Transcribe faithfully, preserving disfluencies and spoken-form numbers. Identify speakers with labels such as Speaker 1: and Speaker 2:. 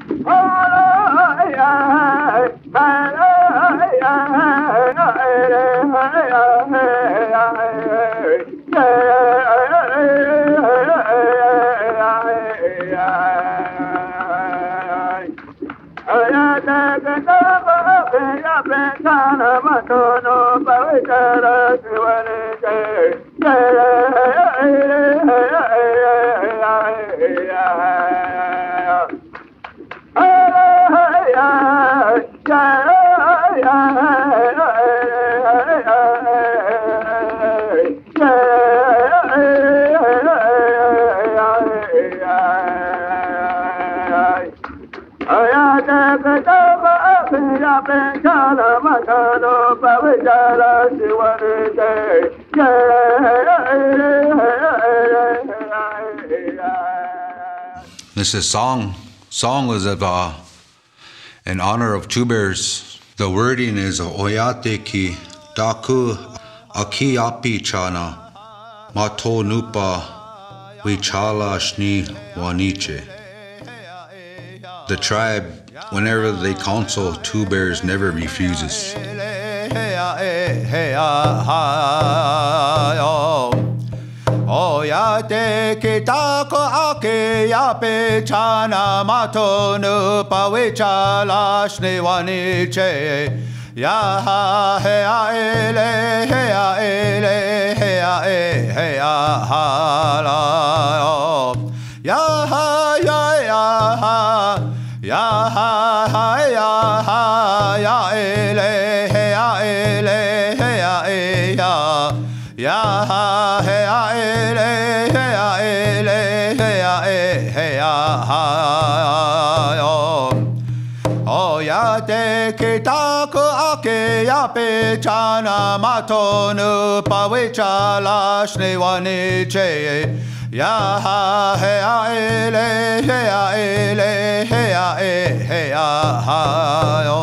Speaker 1: This is song. Song was of uh, in honor of two bears. The wording is Oyate ki daku aki api chana Matļó-núŋpa wichala shni waniche. The tribe, whenever they counsel two bears, never refuses.
Speaker 2: Oyate ki daku aki api chana Matļó-núŋpa wichala shni waniche. Ya ha he a ele he a ele he a e he a ha la ya ha ya ya ha ya ha ha ya ha ya ele he a ele he a e ya ya ha he a ele he a ele he a e he a ha Oyate ki daku aki api chana Matļó-núŋpa wichala shni waniche. Ya ha he a ele he a ele he a e he a ha